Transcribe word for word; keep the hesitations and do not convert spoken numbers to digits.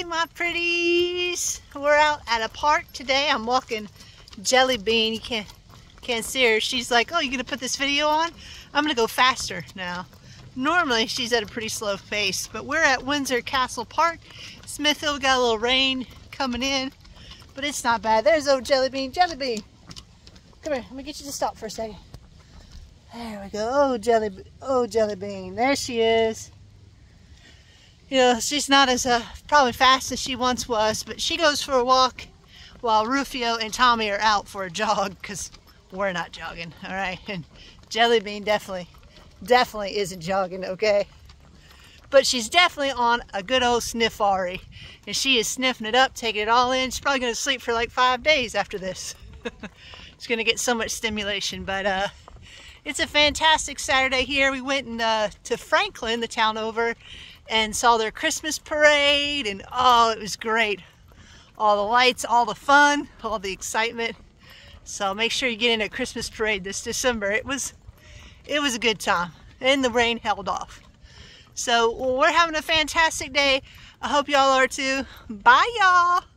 Hey my pretties, we're out at a park today. I'm walking Jelly Bean. You can't can't see her. She's like, oh, you gonna put this video on? I'm gonna go faster now. Normally she's at a pretty slow pace, but we're at Windsor Castle Park, Smithfield. We got a little rain coming in, but it's not bad. There's old Jelly Bean. Jelly Bean, come here, let me get you to stop for a second. There we go. Oh Jelly, oh Jelly Bean, there she is. You know, she's not as uh, probably fast as she once was, but she goes for a walk while Rufio and Tommy are out for a jog, because we're not jogging, all right? And Jelly Bean definitely, definitely isn't jogging, okay? But she's definitely on a good old sniffari, and she is sniffing it up, taking it all in. She's probably going to sleep for like five days after this. She's going to get so much stimulation, but uh, it's a fantastic Saturday here. We went in, uh, to Franklin, the town over, and saw their Christmas parade, and oh, it was great. All the lights, all the fun, all the excitement. So make sure you get in a Christmas parade this December. It was, it was a good time, and the rain held off. So we're having a fantastic day. I hope y'all are too. Bye, y'all.